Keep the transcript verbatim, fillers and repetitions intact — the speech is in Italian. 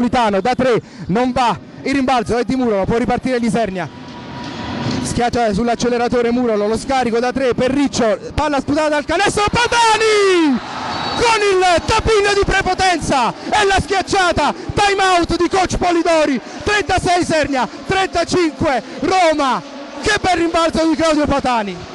Da tre non va, il rimbalzo è di Murolo, può ripartire l'Isernia, schiaccia sull'acceleratore Murolo, lo scarico da tre per Riccio, palla sputata dal canestro, Patani con il tapin di prepotenza e la schiacciata, time out di coach Polidori. Trentasei Isernia, trentacinque Roma. Che bel rimbalzo di Claudio Patani.